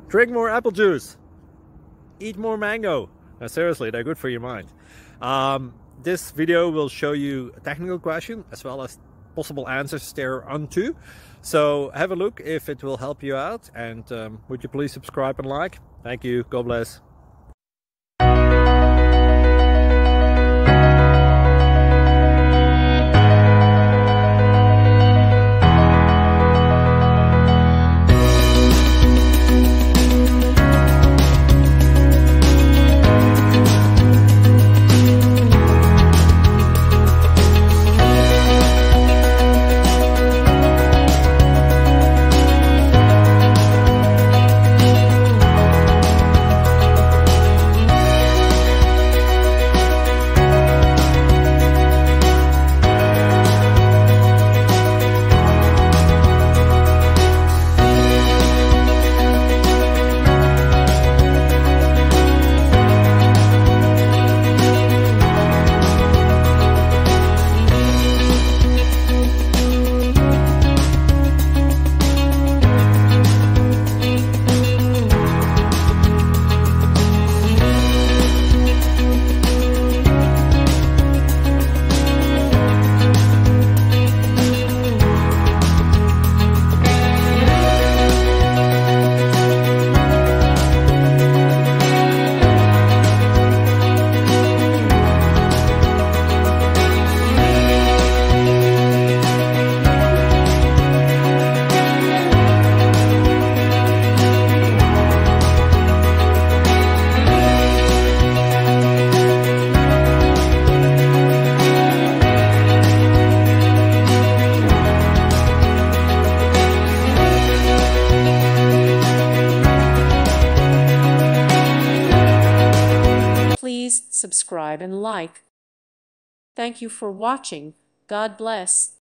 Drink more apple juice. Eat more mango. Seriously, they're good for your mind. This video will show you a technical question as well as possible answers thereunto. So have a look if it will help you out, and would you please subscribe and like? Thank you. God bless. Please subscribe and like. Thank you for watching. God bless.